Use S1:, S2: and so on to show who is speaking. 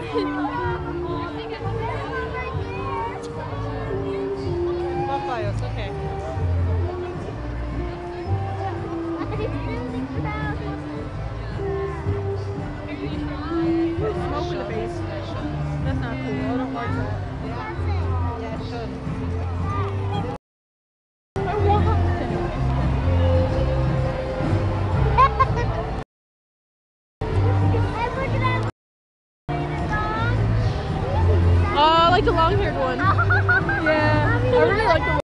S1: Papayos, okay. Smoke in the base. That's not cool. I don't like that. Yeah, it should. I like the long-haired one. Yeah, I really like the